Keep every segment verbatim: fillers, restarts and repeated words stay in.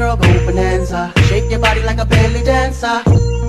girl, go bonanza. Shake your body like a belly dancer.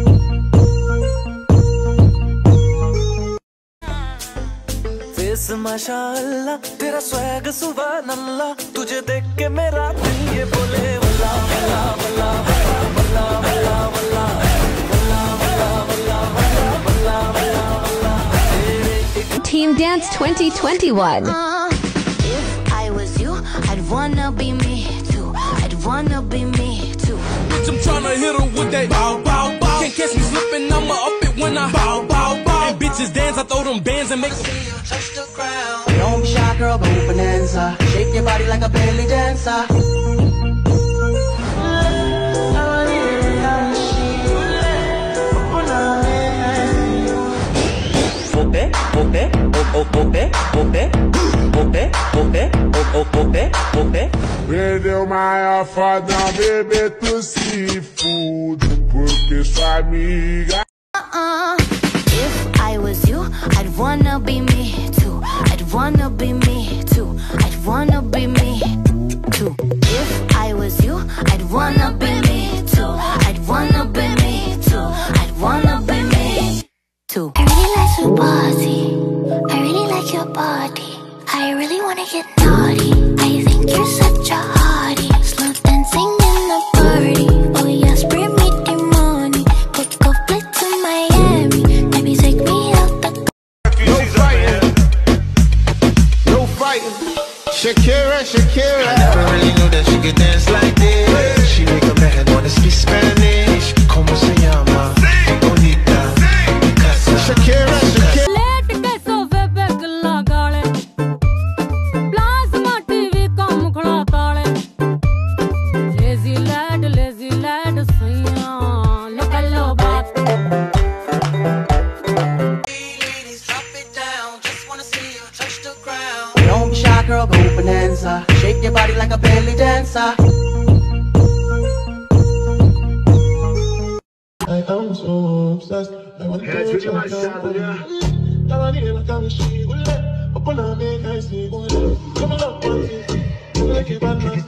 Face माशाअल्लाह, तेरा swag सुभान अल्लाह, तुझे देख के मेरा दिल ये बोले वल्ला वल्ला वल्ला वल्ला वल्ला वल्ला वल्ला वल्ला वल्ला वल्ला। Team Dance twenty twenty-one. Uh, if I was you, I'd wanna be me too. I'd wanna be me too. Bitch, I'm tryna hit her with that bow bow bow. Can't catch me slipping, I'ma up it when I bow bow bow. And bitches dance, I throw them bands and make them Touch the ground. Don't be shy, girl, go bonanza. Shake your body like a belly dancer. Ope, ope, ope, ope, ope, ope, ope, ope, ope. Vendeu maior fodão, bebê tu seafood, porque sua amiga. Uh, if I was you, I'd wanna be me too. I'd wanna be me too. I'd wanna be me too. If I was you, I'd wanna be me too. I'd wanna be me too. I'd wanna be me too. I really like your body. I really like your body. I really wanna get naughty. I think you're such a hottie. Slow dancing in the party. Oh yes, bring me the money. Take a flight to Miami. Maybe take me out the. No fighting, no fighting. Shakira, Shakira. I never really knew that she could dance like this. She make a man wanna speak Spanish. Como se llama? Bonita. Shakira, Shakira. Don't be shy, girl, go bonanza. Shake your body like a belly dancer. I am so obsessed. I want to touch your tongue. I want to come she will let. Open up, make I see. Come on up, like a bad man.